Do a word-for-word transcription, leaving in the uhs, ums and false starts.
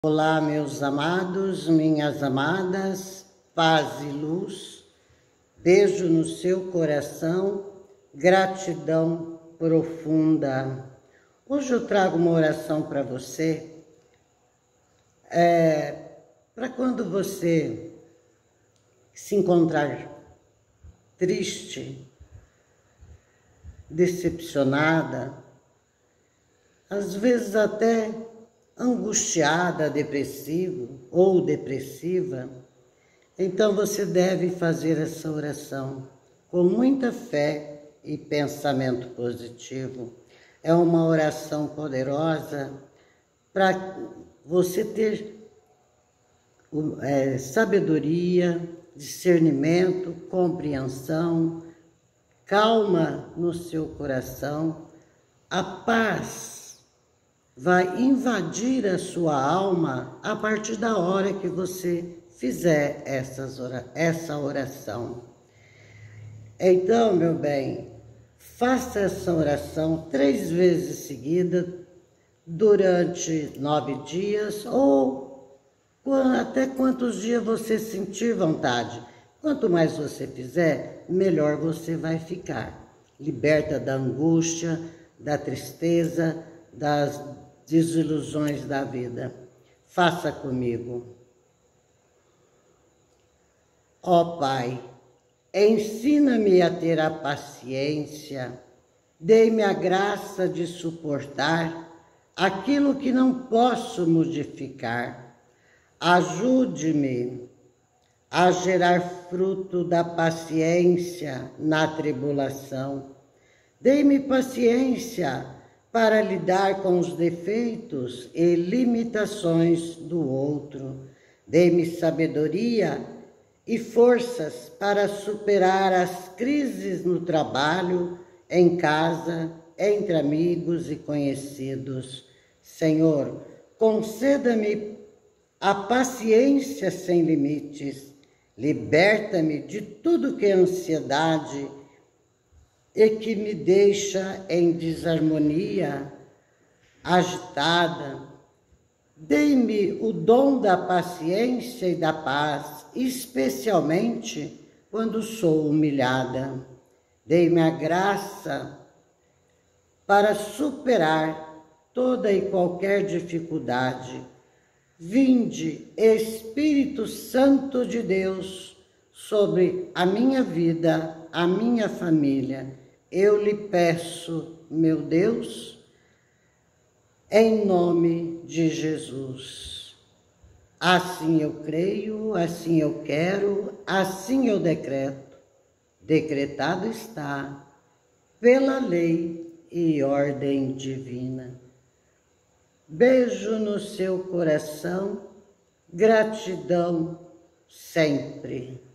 Olá, meus amados, minhas amadas, paz e luz, beijo no seu coração, gratidão profunda. Hoje eu trago uma oração para você, é, para quando você se encontrar triste, decepcionada, às vezes até angustiada, depressivo ou depressiva, então você deve fazer essa oração com muita fé e pensamento positivo. É uma oração poderosa para você ter é, sabedoria, discernimento, compreensão, calma no seu coração, a paz vai invadir a sua alma a partir da hora que você fizer essas ora- essa oração. Então, meu bem, faça essa oração três vezes seguida durante nove dias ou quan- até quantos dias você sentir vontade. Quanto mais você fizer, melhor você vai ficar. Liberta da angústia, da tristeza, das desilusões da vida. Faça comigo. Ó Pai, ensina-me a ter a paciência, dê-me a graça de suportar aquilo que não posso modificar. Ajude-me a gerar fruto da paciência na tribulação. Dê-me paciência para lidar com os defeitos e limitações do outro. Dê-me sabedoria e forças para superar as crises no trabalho, em casa, entre amigos e conhecidos. Senhor, conceda-me a paciência sem limites. Liberta-me de tudo que é ansiedade e que me deixa em desarmonia, agitada. Dê-me o dom da paciência e da paz, especialmente quando sou humilhada. Dê-me a graça para superar toda e qualquer dificuldade. Vinde, Espírito Santo de Deus, sobre a minha vida, a minha família. Eu lhe peço, meu Deus, em nome de Jesus. Assim eu creio, assim eu quero, assim eu decreto. Decretado está, pela lei e ordem divina. Beijo no seu coração, gratidão sempre.